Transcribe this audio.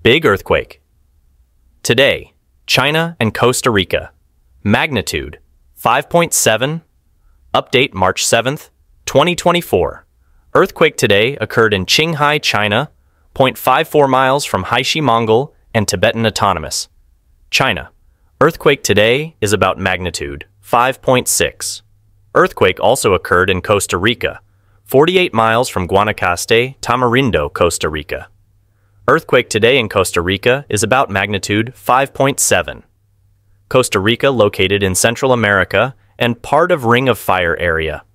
Big earthquake. Today, China and Costa Rica. Magnitude 5.7. Update March 7th, 2024. Earthquake today occurred in Qinghai, China, 0.54 miles from Haishi Mongol and Tibetan Autonomous. China. Earthquake today is about magnitude 5.6. Earthquake also occurred in Costa Rica, 48 miles from Guanacaste, Tamarindo, Costa Rica. Earthquake today in Costa Rica is about magnitude 5.7. Costa Rica located in Central America and part of Ring of Fire area.